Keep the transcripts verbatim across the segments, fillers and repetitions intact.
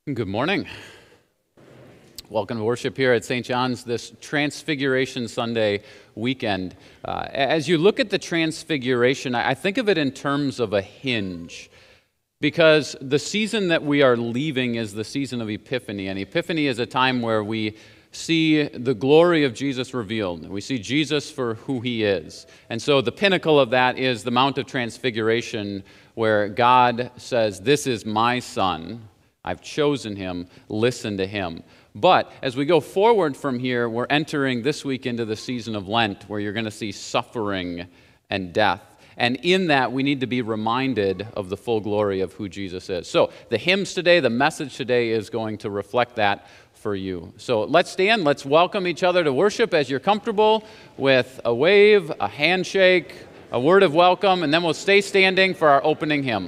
Good morning. Welcome to worship here at Saint John's this Transfiguration Sunday weekend. Uh, as you look at the Transfiguration, I think of it in terms of a hinge, because the season that we are leaving is the season of Epiphany, and Epiphany is a time where we see the glory of Jesus revealed. We see Jesus for who he is. And so the pinnacle of that is the Mount of Transfiguration, where God says, "This is my Son. I've chosen him, listen to him." But as we go forward from here, we're entering this week into the season of Lent, where you're going to see suffering and death. And in that, we need to be reminded of the full glory of who Jesus is. So the hymns today, the message today is going to reflect that for you. So let's stand, let's welcome each other to worship as you're comfortable, with a wave, a handshake, a word of welcome, and then we'll stay standing for our opening hymn.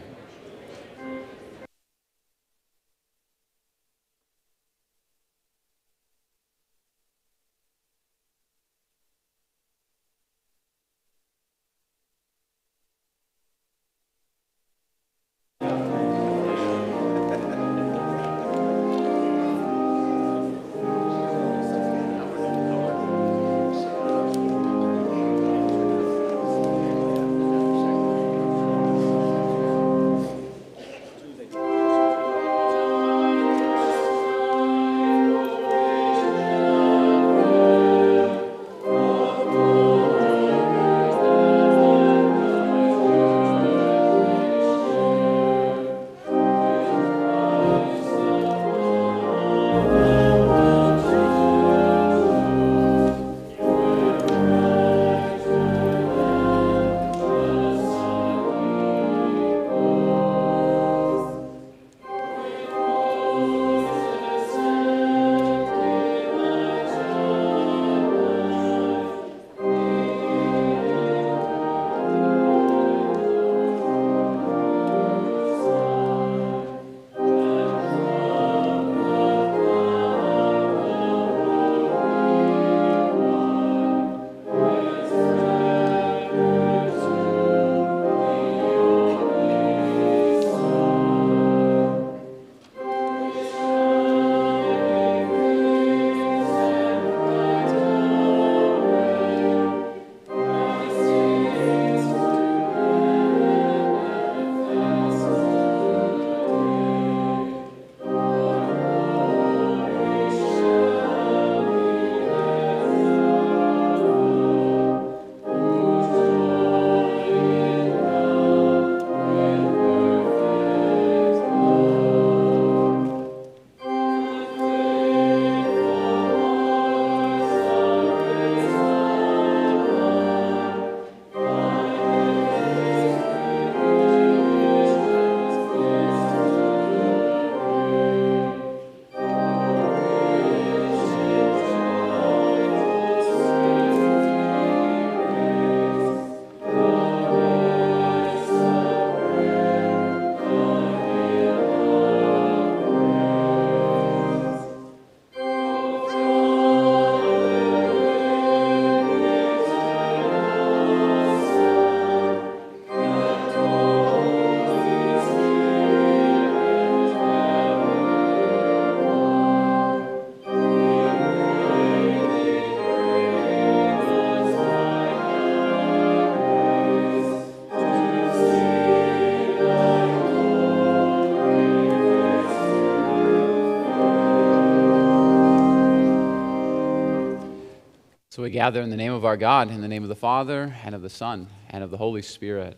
So we gather in the name of our God, in the name of the Father, and of the Son, and of the Holy Spirit.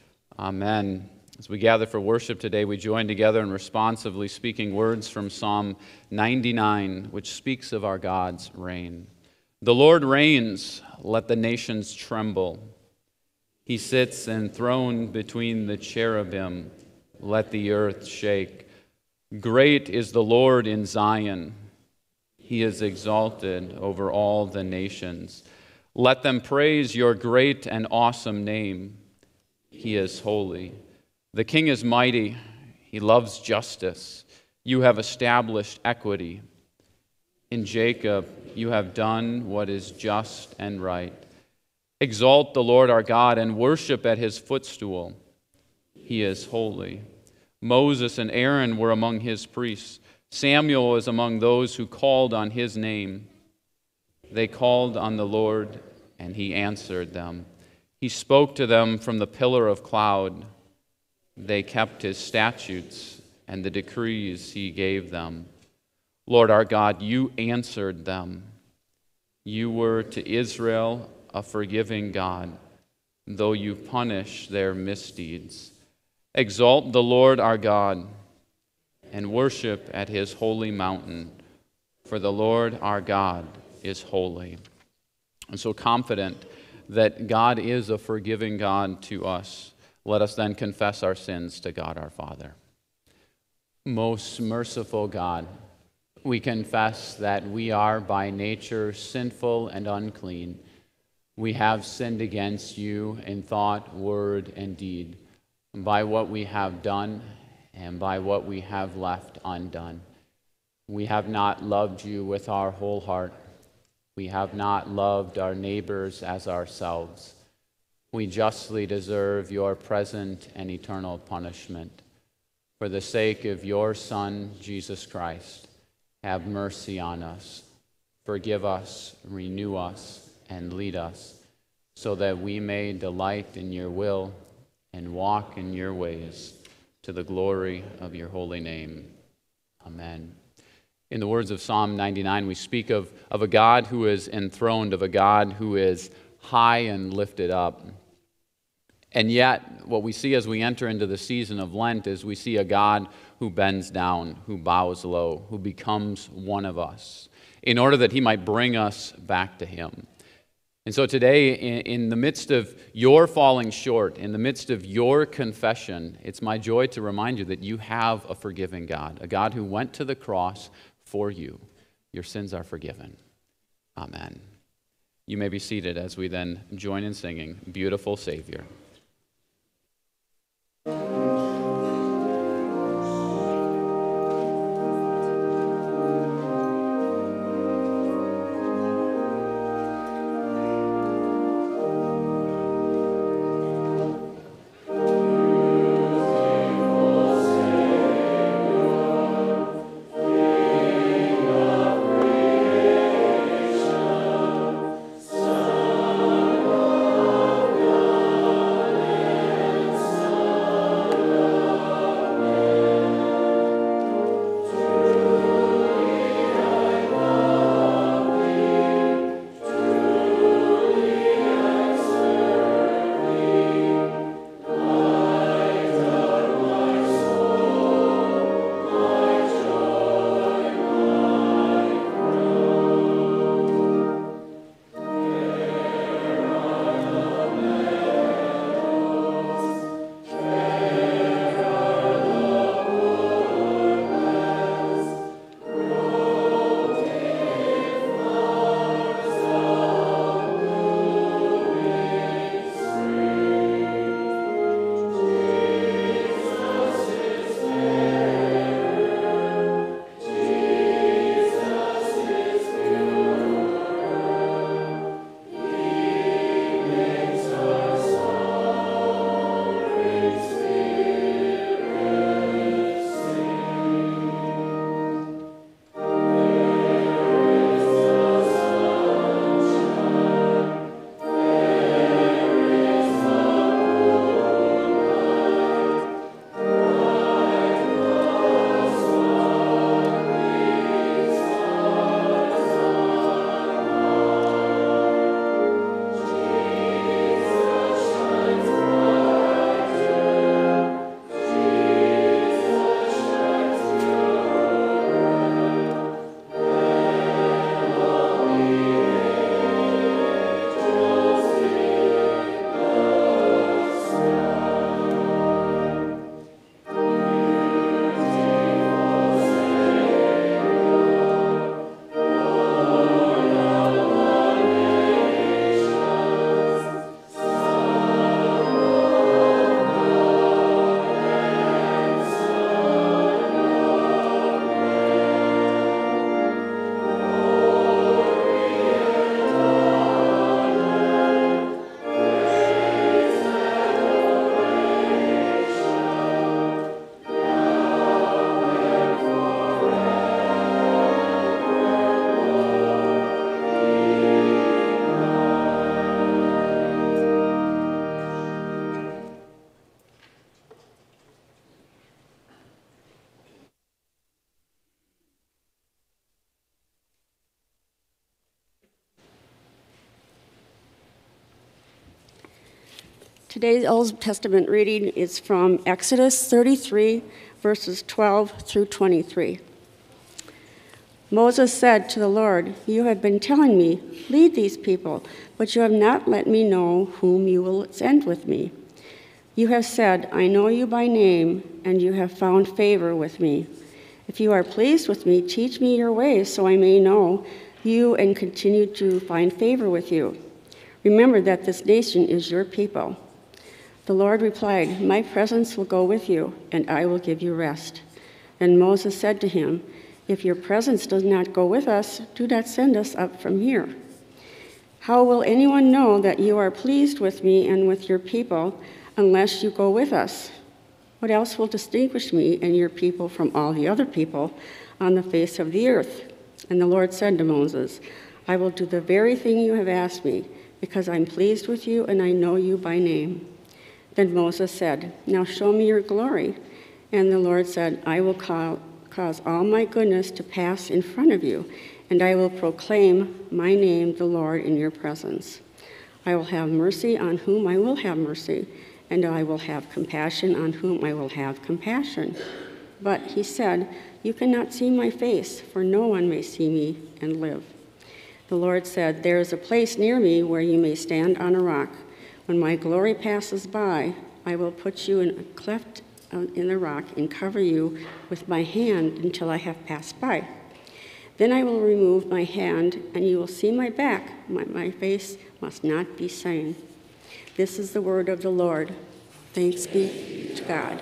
Amen. As we gather for worship today, we join together in responsively speaking words from Psalm ninety-nine, which speaks of our God's reign. The Lord reigns, let the nations tremble. He sits enthroned between the cherubim, let the earth shake. Great is the Lord in Zion. He is exalted over all the nations. Let them praise your great and awesome name. He is holy. The King is mighty. He loves justice. You have established equity. In Jacob, you have done what is just and right. Exalt the Lord our God and worship at his footstool. He is holy. Moses and Aaron were among his priests. Samuel was among those who called on his name. They called on the Lord, and he answered them. He spoke to them from the pillar of cloud. They kept his statutes and the decrees he gave them. Lord our God, you answered them. You were to Israel a forgiving God, though you punish their misdeeds. Exalt the Lord our God and worship at his holy mountain, for the Lord our God is holy. And so confident that God is a forgiving God to us, let us then confess our sins to God our Father. Most merciful God, we confess that we are by nature sinful and unclean. We have sinned against you in thought, word, and deed, by what we have done and by what we have left undone. We have not loved you with our whole heart. We have not loved our neighbors as ourselves. We justly deserve your present and eternal punishment. For the sake of your Son, Jesus Christ, have mercy on us. Forgive us, renew us, and lead us, so that we may delight in your will and walk in your ways, to the glory of your holy name. Amen. In the words of Psalm ninety-nine, we speak of, of a God who is enthroned, of a God who is high and lifted up. And yet, what we see as we enter into the season of Lent is we see a God who bends down, who bows low, who becomes one of us, in order that he might bring us back to him. And so today, in, in the midst of your falling short, in the midst of your confession, it's my joy to remind you that you have a forgiving God, a God who went to the cross for you. Your sins are forgiven. Amen. You may be seated as we then join in singing, Beautiful Savior. Today's Old Testament reading is from Exodus thirty-three, verses twelve through twenty-three. Moses said to the Lord, "You have been telling me, lead these people, but you have not let me know whom you will send with me. You have said, I know you by name, and you have found favor with me. If you are pleased with me, teach me your ways so I may know you and continue to find favor with you. Remember that this nation is your people." The Lord replied, "My presence will go with you, and I will give you rest." Then Moses said to him, "If your presence does not go with us, do not send us up from here. How will anyone know that you are pleased with me and with your people unless you go with us? What else will distinguish me and your people from all the other people on the face of the earth?" And the Lord said to Moses, "I will do the very thing you have asked me, because I'm pleased with you and I know you by name." Then Moses said, "Now show me your glory." And the Lord said, "I will call cause all my goodness to pass in front of you, and I will proclaim my name, the Lord, in your presence. I will have mercy on whom I will have mercy, and I will have compassion on whom I will have compassion." But he said, "You cannot see my face, for no one may see me and live." The Lord said, "There is a place near me where you may stand on a rock. When my glory passes by, I will put you in a cleft in the rock and cover you with my hand until I have passed by. Then I will remove my hand, and you will see my back. My, my face must not be seen." This is the word of the Lord. Thanks be to God.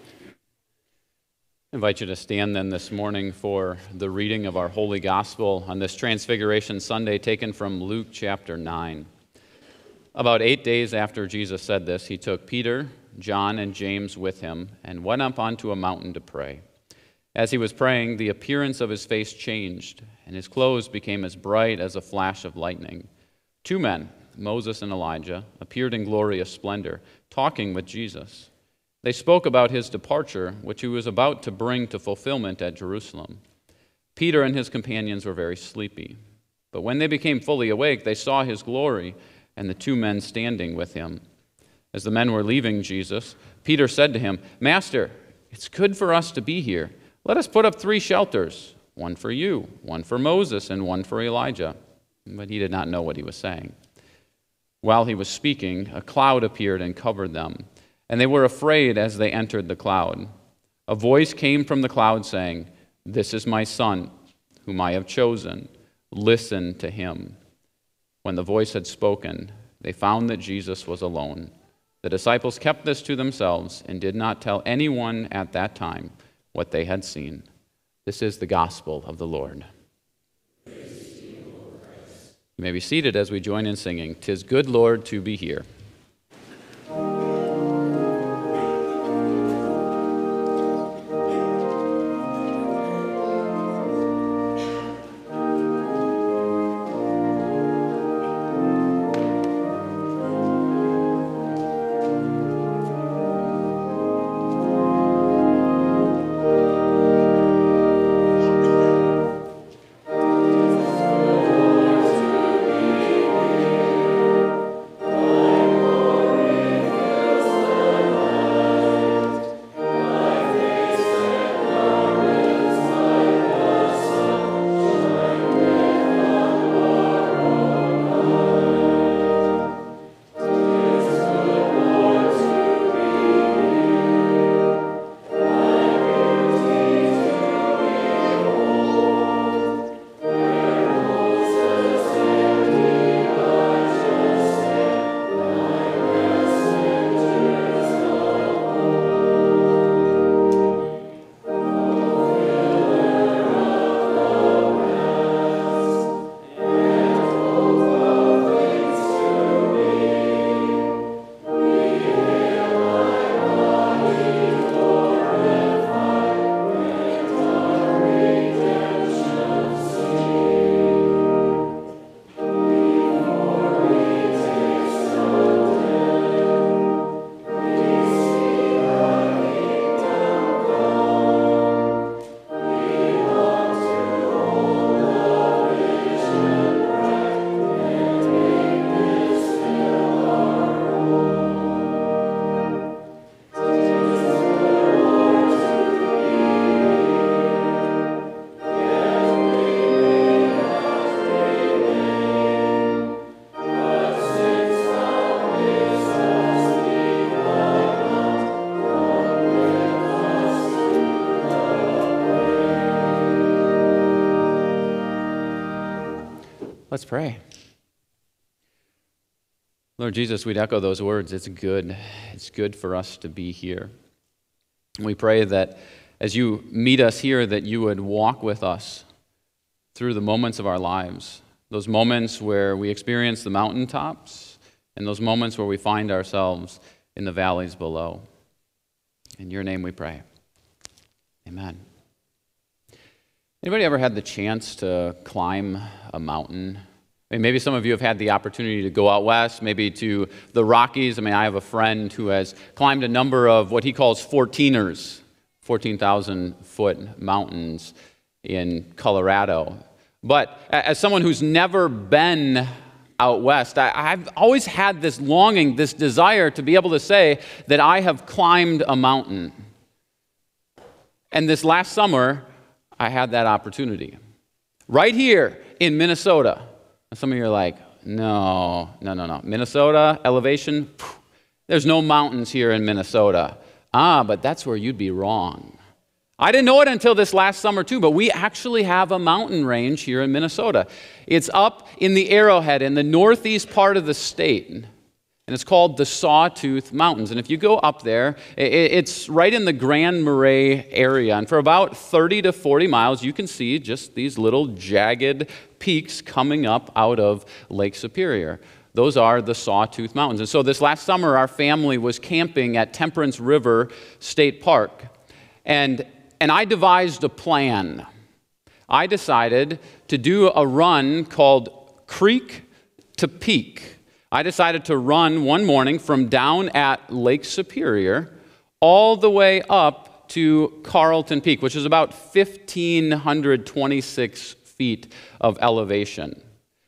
I invite you to stand then this morning for the reading of our Holy Gospel on this Transfiguration Sunday, taken from Luke chapter nine. About eight days after Jesus said this, he took Peter, John, and James with him and went up onto a mountain to pray. As he was praying, the appearance of his face changed, and his clothes became as bright as a flash of lightning. Two men, Moses and Elijah, appeared in glorious splendor, talking with Jesus. They spoke about his departure, which he was about to bring to fulfillment at Jerusalem. Peter and his companions were very sleepy, but when they became fully awake, they saw his glory and the two men standing with him. As the men were leaving Jesus, Peter said to him, "Master, it's good for us to be here. Let us put up three shelters, one for you, one for Moses, and one for Elijah." But he did not know what he was saying. While he was speaking, a cloud appeared and covered them, and they were afraid as they entered the cloud. A voice came from the cloud saying, "This is my son, whom I have chosen. Listen to him." When the voice had spoken, they found that Jesus was alone. The disciples kept this to themselves and did not tell anyone at that time what they had seen. This is the gospel of the Lord. Praise you, Lord Christ. You may be seated as we join in singing, "'Tis good, Lord, to be here." Lord, Let's pray. Lord Jesus, we'd echo those words. It's good. It's good for us to be here. And we pray that as you meet us here, that you would walk with us through the moments of our lives, those moments where we experience the mountaintops and those moments where we find ourselves in the valleys below. In your name we pray. Amen. Anybody ever had the chance to climb a mountain? I mean, maybe some of you have had the opportunity to go out west, maybe to the Rockies. I mean, I have a friend who has climbed a number of what he calls fourteeners, fourteen thousand foot mountains in Colorado. But as someone who's never been out west, I, I've always had this longing, this desire to be able to say that I have climbed a mountain. And this last summer, I had that opportunity. Right here in Minnesota. Some of you are like, no, no, no, no. Minnesota, elevation, phew, there's no mountains here in Minnesota. Ah, but that's where you'd be wrong. I didn't know it until this last summer too, but we actually have a mountain range here in Minnesota. It's up in the Arrowhead in the northeast part of the state, and it's called the Sawtooth Mountains. And if you go up there, it's right in the Grand Marais area, and for about thirty to forty miles, you can see just these little jagged peaks coming up out of Lake Superior. Those are the Sawtooth Mountains. And so this last summer, our family was camping at Temperance River State Park, and And I devised a plan. I decided to do a run called Creek to Peak. I decided to run one morning from down at Lake Superior all the way up to Carlton Peak, which is about one thousand five hundred twenty-six feet of elevation.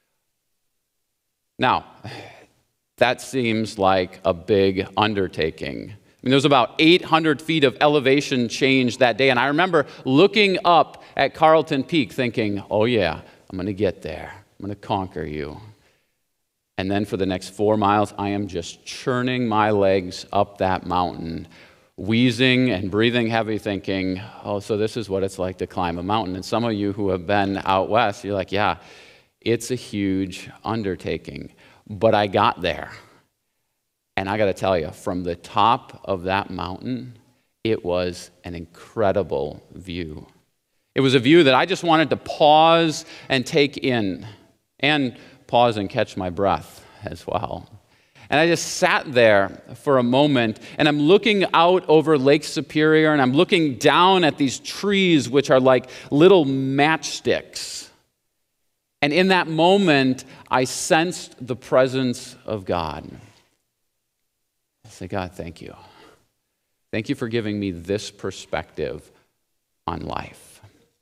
Now, that seems like a big undertaking. I mean, there was about eight hundred feet of elevation change that day, and I remember looking up at Carlton Peak thinking, oh yeah, I'm going to get there. I'm going to conquer you. And then for the next four miles, I am just churning my legs up that mountain, wheezing and breathing heavy, thinking, oh, so this is what it's like to climb a mountain. And some of you who have been out west, you're like, yeah, it's a huge undertaking. But I got there. And I got to tell you, from the top of that mountain, it was an incredible view. It was a view that I just wanted to pause and take in, and pause and catch my breath as well. And I just sat there for a moment, and I'm looking out over Lake Superior, and I'm looking down at these trees, which are like little matchsticks. And in that moment, I sensed the presence of God. I say, God, thank you. Thank you for giving me this perspective on life.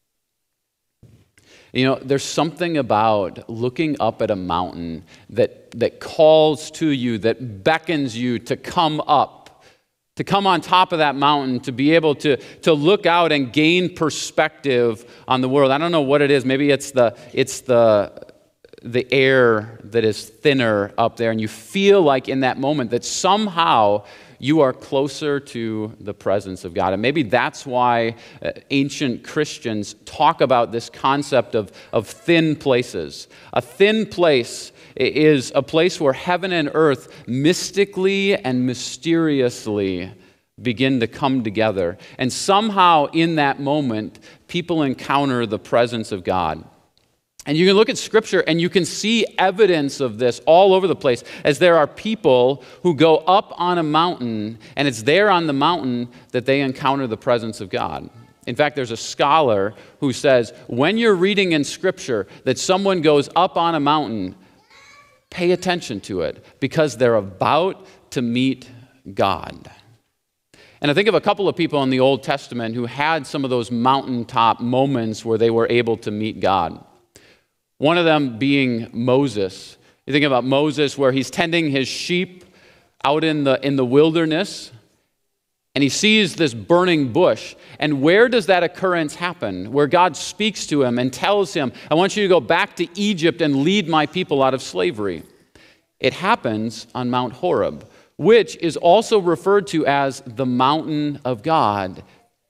You know, there's something about looking up at a mountain that, that calls to you, that beckons you to come up, to come on top of that mountain, to be able to, to look out and gain perspective on the world. I don't know what it is. Maybe it's the it's the the air that is thinner up there, and you feel like in that moment that somehow you are closer to the presence of God. And maybe that's why uh, ancient Christians talk about this concept of, of thin places. A thin place is a place where heaven and earth mystically and mysteriously begin to come together. And somehow in that moment, people encounter the presence of God. And you can look at Scripture and you can see evidence of this all over the place, as there are people who go up on a mountain, and it's there on the mountain that they encounter the presence of God. In fact, there's a scholar who says, when you're reading in Scripture that someone goes up on a mountain, pay attention to it, because they're about to meet God. And I think of a couple of people in the Old Testament who had some of those mountaintop moments where they were able to meet God. One of them being Moses. You think about Moses where he's tending his sheep out in the, in the wilderness, and he sees this burning bush. And where does that occurrence happen? Where God speaks to him and tells him, I want you to go back to Egypt and lead my people out of slavery. It happens on Mount Horeb, which is also referred to as the mountain of God.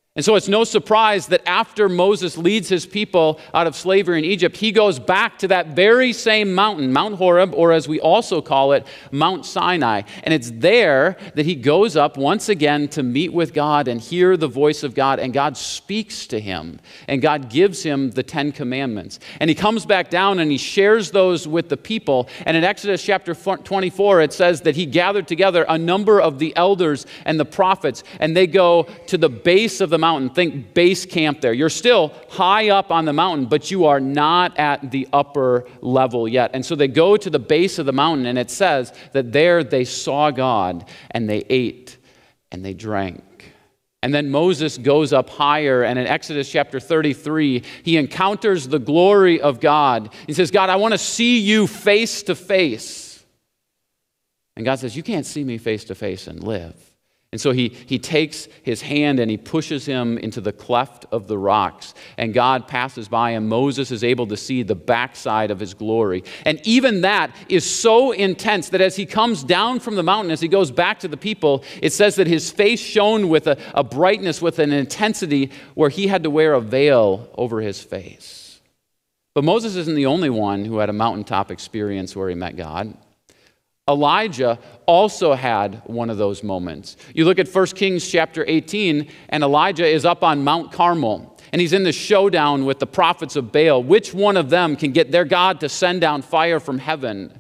And so it's no surprise that after Moses leads his people out of slavery in Egypt, he goes back to that very same mountain, Mount Horeb, or as we also call it, Mount Sinai. And it's there that he goes up once again to meet with God and hear the voice of God. And God speaks to him. And God gives him the Ten Commandments. And he comes back down and he shares those with the people. And in Exodus chapter twenty-four, it says that he gathered together a number of the elders and the prophets. And they go to the base of the mountain. Think base camp there. You're still high up on the mountain, but you are not at the upper level yet. And so they go to the base of the mountain, and it says that there they saw God, and they ate, and they drank. And then Moses goes up higher, and in Exodus chapter thirty-three, he encounters the glory of God. He says, God, I want to see you face to face. And God says, you can't see me face to face and live. And so he, he takes his hand and he pushes him into the cleft of the rocks. And God passes by and Moses is able to see the backside of his glory. And even that is so intense that as he comes down from the mountain, as he goes back to the people, it says that his face shone with a, a brightness, with an intensity where he had to wear a veil over his face. But Moses isn't the only one who had a mountaintop experience where he met God. Elijah also had one of those moments. You look at First Kings chapter eighteen, and Elijah is up on Mount Carmel, and he's in the showdown with the prophets of Baal. Which one of them can get their God to send down fire from heaven?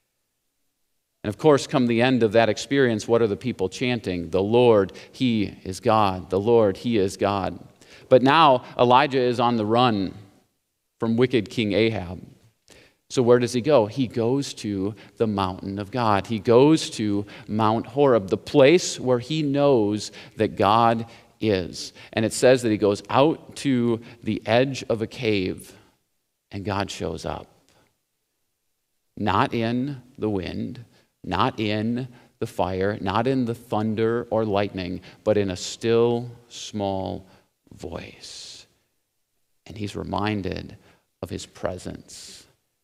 And of course, come the end of that experience, what are the people chanting? The Lord, He is God. The Lord, He is God. But now Elijah is on the run from wicked King Ahab. So where does he go? He goes to the mountain of God. He goes to Mount Horeb, the place where he knows that God is. And it says that he goes out to the edge of a cave, and God shows up. Not in the wind, not in the fire, not in the thunder or lightning, but in a still, small voice. And he's reminded of his presence.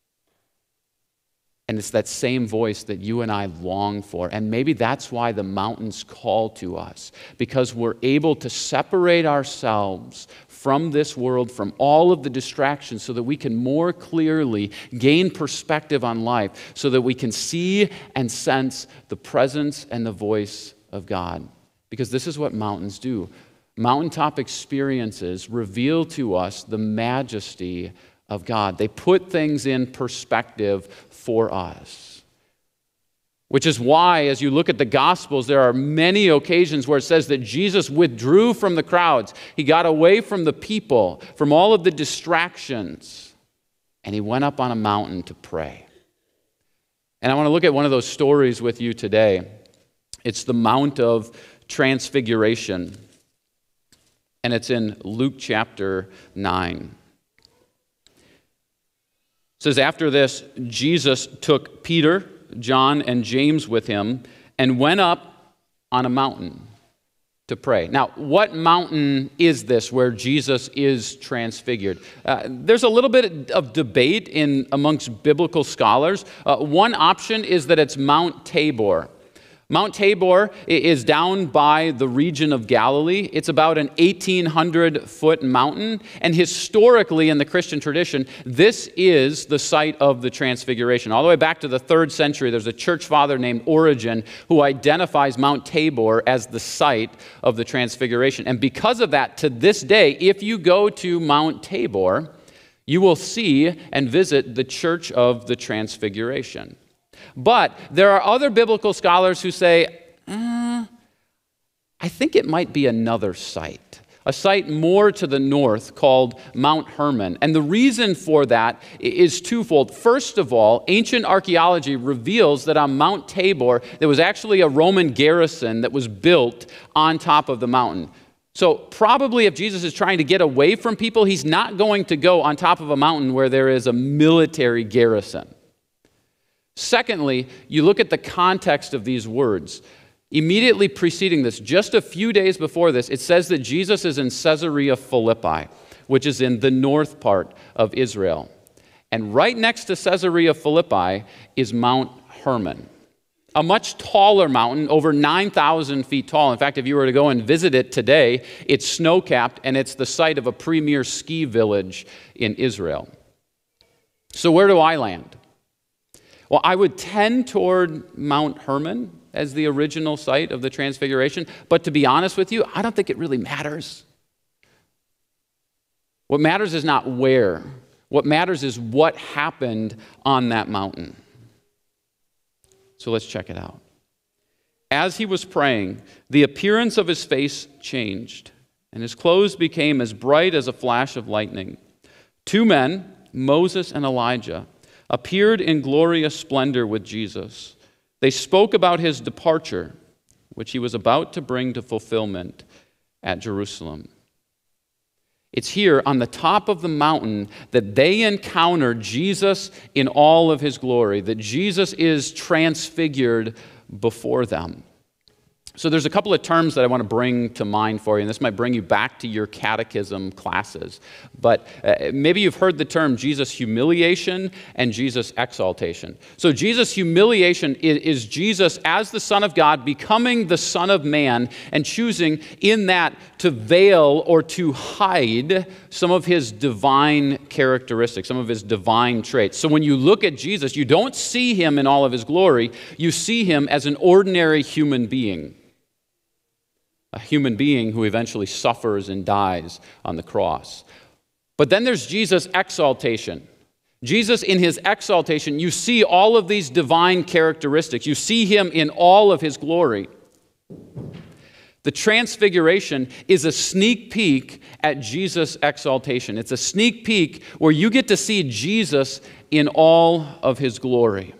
And it's that same voice that you and I long for. And maybe that's why the mountains call to us, because we're able to separate ourselves from this world, from all of the distractions, so that we can more clearly gain perspective on life, so that we can see and sense the presence and the voice of God. Because this is what mountains do. Mountaintop experiences reveal to us the majesty of God. They put things in perspective for us. Which is why, as you look at the Gospels, there are many occasions where it says that Jesus withdrew from the crowds. He got away from the people, from all of the distractions, and he went up on a mountain to pray. And I want to look at one of those stories with you today. It's the Mount of Transfiguration, and it's in Luke chapter nine. It says, after this, Jesus took Peter, John, and James with him and went up on a mountain to pray. Now, what mountain is this where Jesus is transfigured? Uh, there's a little bit of debate in amongst biblical scholars. Uh, one option is that it's Mount Tabor. Mount Tabor is down by the region of Galilee. It's about an eighteen hundred foot mountain. And historically, in the Christian tradition, this is the site of the Transfiguration. All the way back to the third century, there's a church father named Origen who identifies Mount Tabor as the site of the Transfiguration. And because of that, to this day, if you go to Mount Tabor, you will see and visit the Church of the Transfiguration. But there are other biblical scholars who say, uh, I think it might be another site, a site more to the north called Mount Hermon. And the reason for that is twofold. First of all, ancient archaeology reveals that on Mount Tabor, there was actually a Roman garrison that was built on top of the mountain. So probably if Jesus is trying to get away from people, he's not going to go on top of a mountain where there is a military garrison. Secondly, you look at the context of these words. Immediately preceding this, just a few days before this, it says that Jesus is in Caesarea Philippi, which is in the north part of Israel. And right next to Caesarea Philippi is Mount Hermon. A much taller mountain, over nine thousand feet tall. In fact, if you were to go and visit it today, it's snow-capped, and it's the site of a premier ski village in Israel. So where do I land? Well, I would tend toward Mount Hermon as the original site of the Transfiguration, but to be honest with you, I don't think it really matters. What matters is not where. What matters is what happened on that mountain. So let's check it out. As he was praying, the appearance of his face changed, and his clothes became as bright as a flash of lightning. Two men, Moses and Elijah, appeared in glorious splendor with Jesus. They spoke about his departure, which he was about to bring to fulfillment at Jerusalem. It's here on the top of the mountain that they encounter Jesus in all of his glory, that Jesus is transfigured before them. So there's a couple of terms that I want to bring to mind for you, and this might bring you back to your catechism classes. But uh, maybe you've heard the term Jesus humiliation and Jesus exaltation. So Jesus humiliation is, is Jesus as the Son of God becoming the Son of Man and choosing in that to veil or to hide some of his divine characteristics, some of his divine traits. So when you look at Jesus, you don't see him in all of his glory. You see him as an ordinary human being. A human being who eventually suffers and dies on the cross. But then there's Jesus' exaltation. Jesus, in his exaltation, you see all of these divine characteristics. You see him in all of his glory. The Transfiguration is a sneak peek at Jesus' exaltation. It's a sneak peek where you get to see Jesus in all of his glory.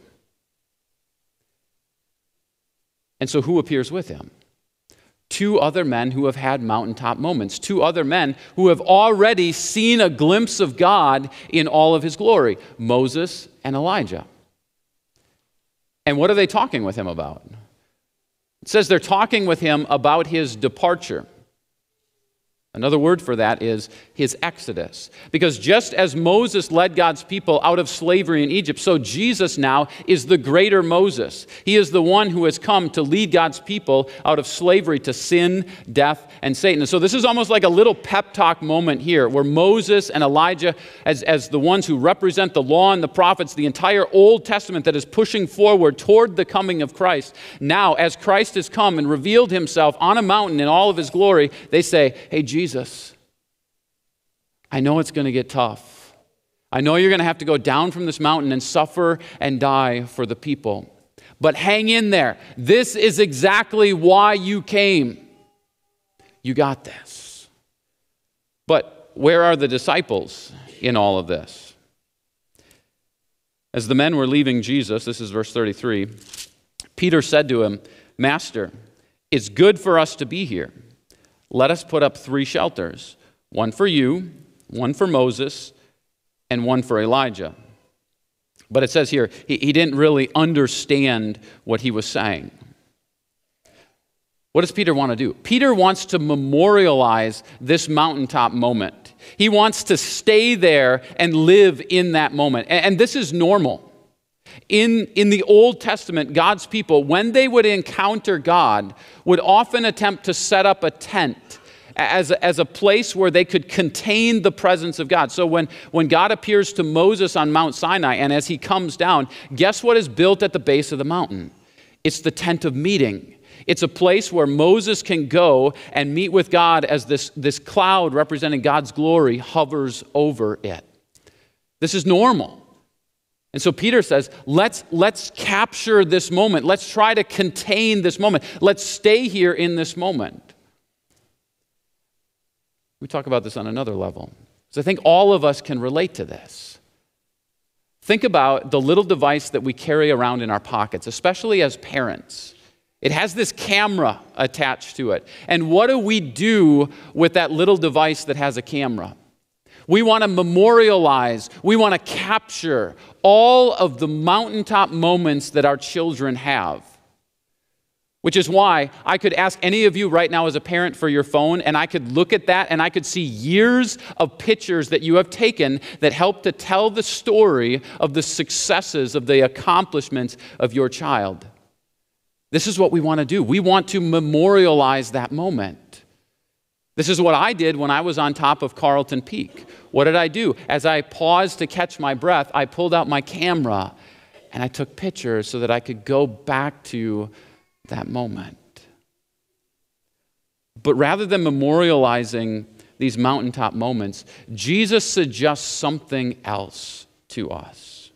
And so who appears with him? Two other men who have had mountaintop moments. Two other men who have already seen a glimpse of God in all of his glory. Moses and Elijah. And what are they talking with him about? It says they're talking with him about his departure. Another word for that is his exodus. Because just as Moses led God's people out of slavery in Egypt, so Jesus now is the greater Moses. He is the one who has come to lead God's people out of slavery to sin, death, and Satan. And so this is almost like a little pep talk moment here where Moses and Elijah, as, as the ones who represent the law and the prophets, the entire Old Testament that is pushing forward toward the coming of Christ. Now, as Christ has come and revealed himself on a mountain in all of his glory, they say, hey, Jesus, Jesus, I know it's going to get tough. I know you're going to have to go down from this mountain and suffer and die for the people. But hang in there. This is exactly why you came. You got this. But where are the disciples in all of this? As the men were leaving Jesus, this is verse thirty-three, Peter said to him, Master, it's good for us to be here. Let us put up three shelters, one for you, one for Moses, and one for Elijah. But it says here, he, he didn't really understand what he was saying. What does Peter want to do? Peter wants to memorialize this mountaintop moment. He wants to stay there and live in that moment. And, and this is normal. In, in the Old Testament, God's people, when they would encounter God, would often attempt to set up a tent as a, as a place where they could contain the presence of God. So when, when God appears to Moses on Mount Sinai, and as he comes down, guess what is built at the base of the mountain? It's the tent of meeting. It's a place where Moses can go and meet with God as this, this cloud representing God's glory hovers over it. This is normal. And so Peter says, let's, let's capture this moment. Let's try to contain this moment. Let's stay here in this moment. We talk about this on another level. So I think all of us can relate to this. Think about the little device that we carry around in our pockets, especially as parents. It has this camera attached to it. And what do we do with that little device that has a camera? We want to memorialize, we want to capture all of the mountaintop moments that our children have. Which is why I could ask any of you right now as a parent for your phone, and I could look at that and I could see years of pictures that you have taken that help to tell the story of the successes, of the accomplishments of your child. This is what we want to do. We want to memorialize that moment. This is what I did when I was on top of Carlton Peak. What did I do? As I paused to catch my breath, I pulled out my camera and I took pictures so that I could go back to that moment. But rather than memorializing these mountaintop moments, Jesus suggests something else to us.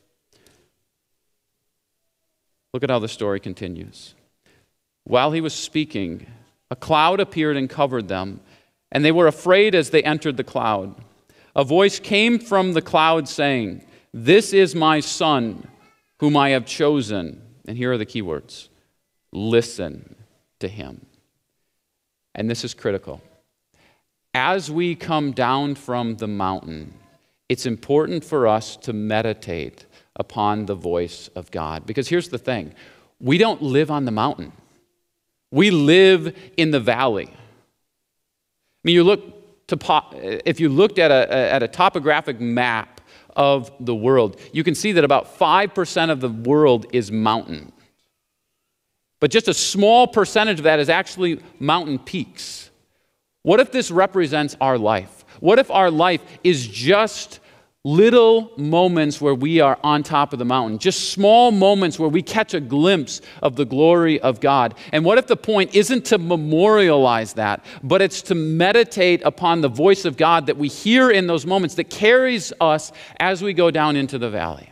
Look at how the story continues. While he was speaking, a cloud appeared and covered them, and they were afraid as they entered the cloud. A voice came from the cloud saying, "This is my son, whom I have chosen." And here are the key words. Listen to him. And this is critical. As we come down from the mountain, it's important for us to meditate upon the voice of God. Because here's the thing. We don't live on the mountain. We live in the valley. I mean, you look to if you looked at a, at a topographic map of the world, you can see that about five percent of the world is mountain. But just a small percentage of that is actually mountain peaks. What if this represents our life? What if our life is just little moments where we are on top of the mountain, just small moments where we catch a glimpse of the glory of God? And what if the point isn't to memorialize that, but it's to meditate upon the voice of God that we hear in those moments that carries us as we go down into the valley?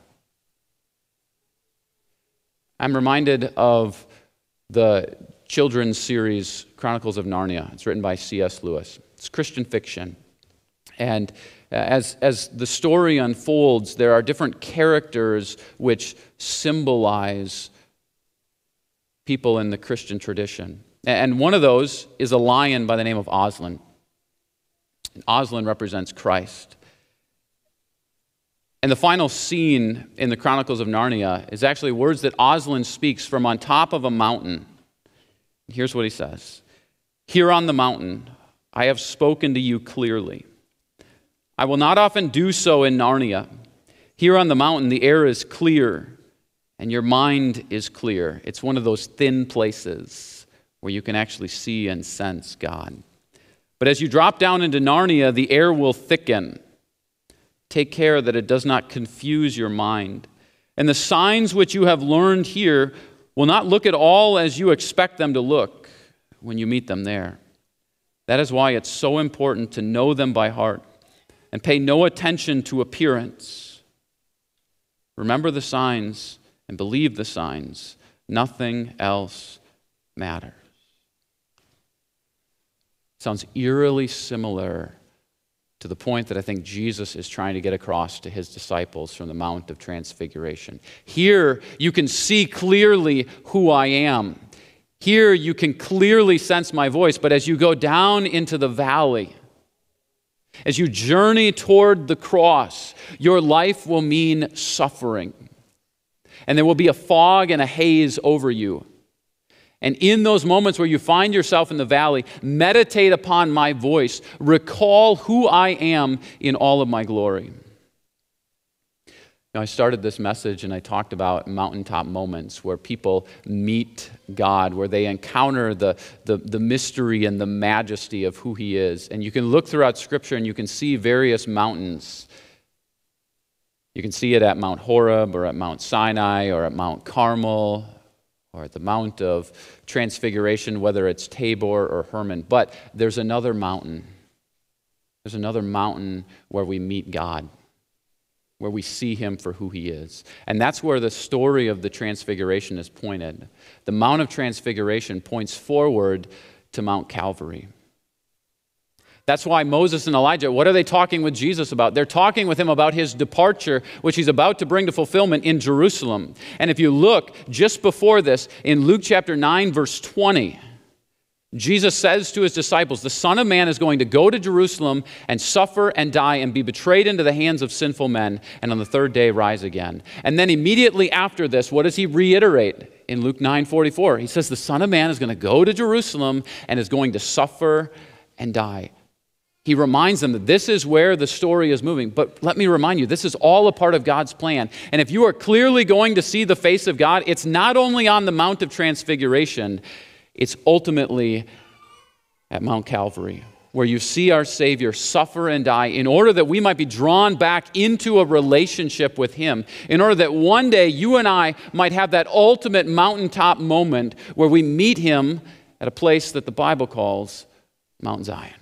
I'm reminded of the children's series Chronicles of Narnia. It's written by C S Lewis. It's Christian fiction. And as, as the story unfolds, there are different characters which symbolize people in the Christian tradition. And one of those is a lion by the name of Aslan. And Aslan represents Christ. And the final scene in the Chronicles of Narnia is actually words that Aslan speaks from on top of a mountain. Here's what he says. "Here on the mountain, I have spoken to you clearly. I will not often do so in Narnia. Here on the mountain, the air is clear, and your mind is clear." It's one of those thin places where you can actually see and sense God. "But as you drop down into Narnia, the air will thicken. Take care that it does not confuse your mind. And the signs which you have learned here will not look at all as you expect them to look when you meet them there. That is why it's so important to know them by heart and pay no attention to appearance. Remember the signs and believe the signs. Nothing else matters." Sounds eerily similar to the point that I think Jesus is trying to get across to his disciples from the Mount of Transfiguration. Here you can see clearly who I am. Here you can clearly sense my voice, but as you go down into the valley, as you journey toward the cross, your life will mean suffering. And there will be a fog and a haze over you. And in those moments where you find yourself in the valley, meditate upon my voice. Recall who I am in all of my glory. Now, I started this message and I talked about mountaintop moments where people meet God, where they encounter the, the, the mystery and the majesty of who he is. And you can look throughout Scripture and you can see various mountains. You can see it at Mount Horeb or at Mount Sinai or at Mount Carmel, or at the Mount of Transfiguration, whether it's Tabor or Hermon. But there's another mountain. There's another mountain where we meet God, where we see him for who he is. And that's where the story of the Transfiguration is pointed. The Mount of Transfiguration points forward to Mount Calvary. That's why Moses and Elijah, what are they talking with Jesus about? They're talking with him about his departure, which he's about to bring to fulfillment in Jerusalem. And if you look just before this, in Luke chapter nine, verse twenty, Jesus says to his disciples, the Son of Man is going to go to Jerusalem and suffer and die and be betrayed into the hands of sinful men, and on the third day rise again. And then immediately after this, what does he reiterate in Luke nine forty-four? He says the Son of Man is going to go to Jerusalem and is going to suffer and die. He reminds them that this is where the story is moving. But let me remind you, this is all a part of God's plan. And if you are clearly going to see the face of God, it's not only on the Mount of Transfiguration, it's ultimately at Mount Calvary, where you see our Savior suffer and die in order that we might be drawn back into a relationship with Him, in order that one day you and I might have that ultimate mountaintop moment where we meet Him at a place that the Bible calls Mount Zion.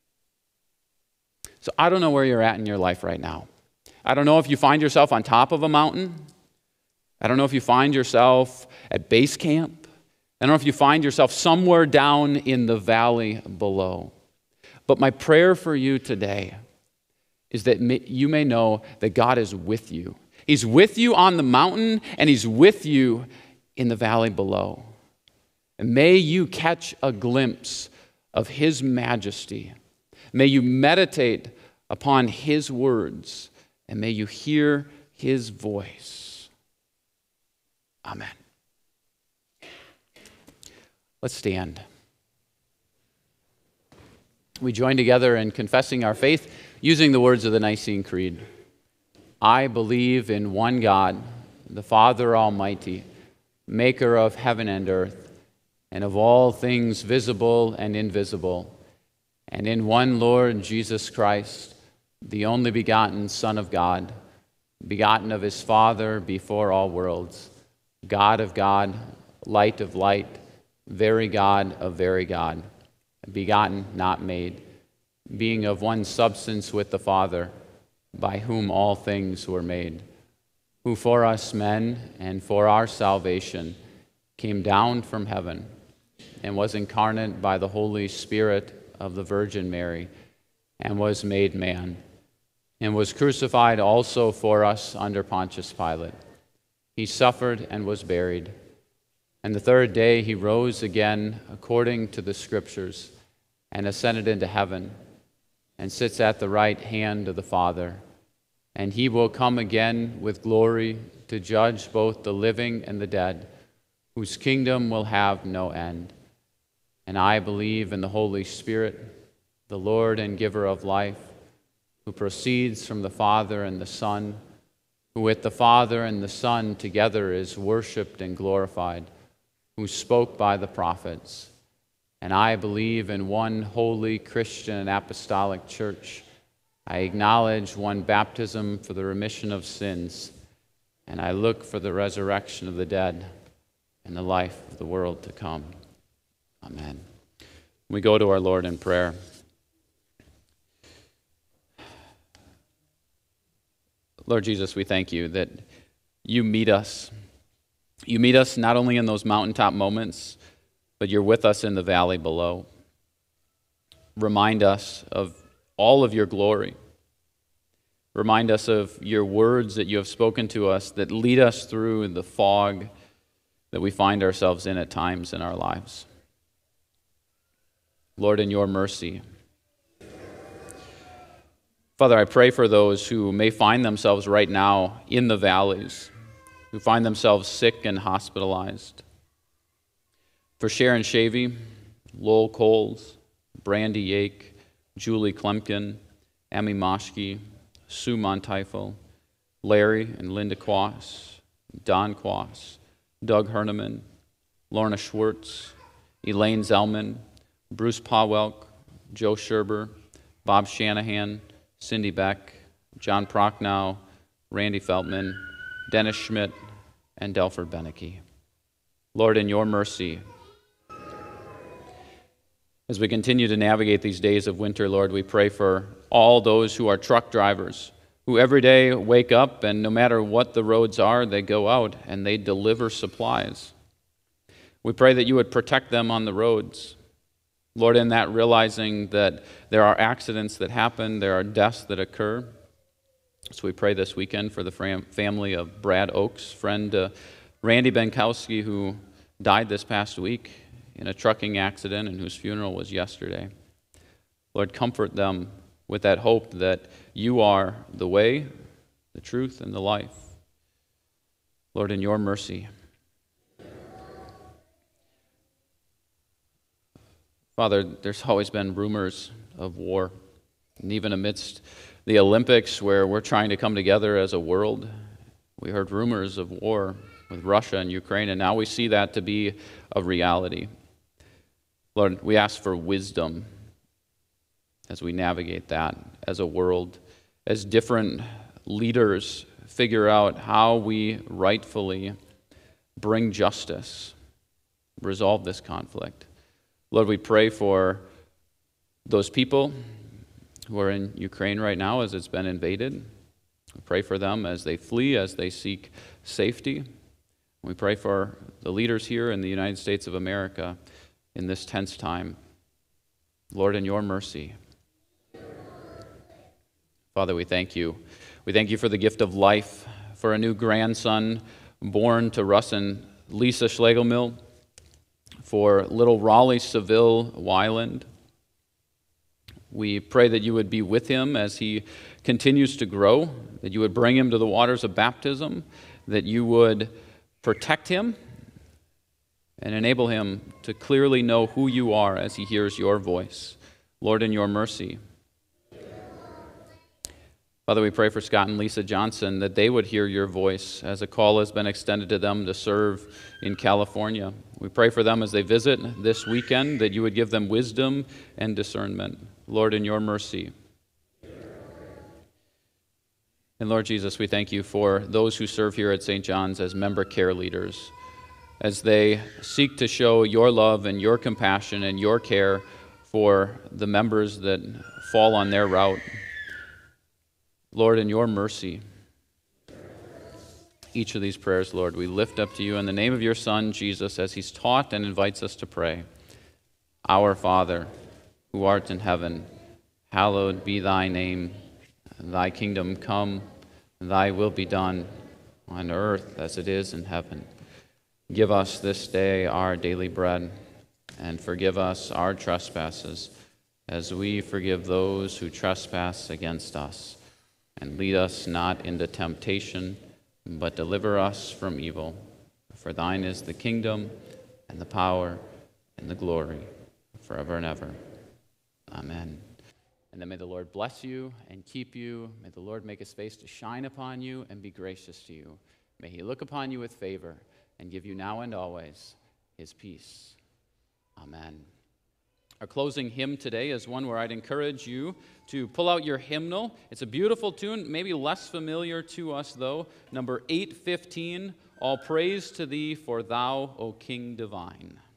So I don't know where you're at in your life right now. I don't know if you find yourself on top of a mountain. I don't know if you find yourself at base camp. I don't know if you find yourself somewhere down in the valley below. But my prayer for you today is that you may know that God is with you. He's with you on the mountain, and He's with you in the valley below. And may you catch a glimpse of His majesty. May you meditate upon His words, and may you hear His voice. Amen. Let's stand. We join together in confessing our faith using the words of the Nicene Creed. I believe in one God, the Father Almighty, maker of heaven and earth, and of all things visible and invisible, and in one Lord Jesus Christ, the only begotten Son of God, begotten of His Father before all worlds, God of God, light of light, very God of very God, begotten, not made, being of one substance with the Father, by whom all things were made, who for us men and for our salvation came down from heaven and was incarnate by the Holy Spirit of the Virgin Mary, and was made man, and was crucified also for us under Pontius Pilate. He suffered and was buried, and the third day He rose again according to the Scriptures, and ascended into heaven, and sits at the right hand of the Father. And He will come again with glory to judge both the living and the dead, whose kingdom will have no end. And I believe in the Holy Spirit, the Lord and giver of life, who proceeds from the Father and the Son, who with the Father and the Son together is worshiped and glorified, who spoke by the prophets. And I believe in one holy Christian and apostolic church. I acknowledge one baptism for the remission of sins, and I look for the resurrection of the dead and the life of the world to come. Amen. We go to our Lord in prayer. Lord Jesus, we thank you that you meet us. You meet us not only in those mountaintop moments, but you're with us in the valley below. Remind us of all of your glory. Remind us of your words that you have spoken to us that lead us through the fog that we find ourselves in at times in our lives. Lord, in your mercy. Father, I pray for those who may find themselves right now in the valleys, who find themselves sick and hospitalized. For Sharon Shavy, Lowell Coles, Brandy Yake, Julie Klemkin, Emmy Moschke, Sue Monteifel, Larry and Linda Quass, Don Quass, Doug Herneman, Lorna Schwartz, Elaine Zellman, Bruce Pawelk, Joe Scherber, Bob Shanahan, Cindy Beck, John Prochnow, Randy Feltman, Dennis Schmidt, and Delford Beneke. Lord, in your mercy, as we continue to navigate these days of winter, Lord, we pray for all those who are truck drivers, who every day wake up and no matter what the roads are, they go out and they deliver supplies. We pray that you would protect them on the roads. Lord, in that realizing that there are accidents that happen, there are deaths that occur. So we pray this weekend for the fam- family of Brad Oaks, friend uh, Randy Benkowski, who died this past week in a trucking accident and whose funeral was yesterday. Lord, comfort them with that hope that you are the way, the truth, and the life. Lord, in your mercy. Father, there's always been rumors of war. And even amidst the Olympics, where we're trying to come together as a world, we heard rumors of war with Russia and Ukraine, and now we see that to be a reality. Lord, we ask for wisdom as we navigate that as a world, as different leaders figure out how we rightfully bring justice, resolve this conflict. Lord, we pray for those people who are in Ukraine right now as it's been invaded. We pray for them as they flee, as they seek safety. We pray for the leaders here in the United States of America in this tense time. Lord, in your mercy. Father, we thank you. We thank you for the gift of life, for a new grandson born to Russ and Lisa Schlegelmill, for little Raleigh Seville Weiland. We pray that you would be with him as he continues to grow, that you would bring him to the waters of baptism, that you would protect him and enable him to clearly know who you are as he hears your voice. Lord, in your mercy. Father, we pray for Scott and Lisa Johnson, that they would hear your voice as a call has been extended to them to serve in California. We pray for them as they visit this weekend, that you would give them wisdom and discernment. Lord, in your mercy. And Lord Jesus, we thank you for those who serve here at Saint John's as member care leaders, as they seek to show your love and your compassion and your care for the members that fall on their route. Lord, in your mercy, each of these prayers, Lord, we lift up to you in the name of your Son, Jesus, as he's taught and invites us to pray. Our Father, who art in heaven, hallowed be thy name. Thy kingdom come, thy will be done, on earth as it is in heaven. Give us this day our daily bread, and forgive us our trespasses, as we forgive those who trespass against us. And lead us not into temptation, but deliver us from evil. For thine is the kingdom, and the power, and the glory, forever and ever. Amen. And then may the Lord bless you and keep you. May the Lord make his face to shine upon you and be gracious to you. May he look upon you with favor and give you now and always his peace. Amen. Our closing hymn today is one where I'd encourage you to pull out your hymnal. It's a beautiful tune, maybe less familiar to us though. Number eight fifteen, All Praise to Thee, for Thou, O King Divine.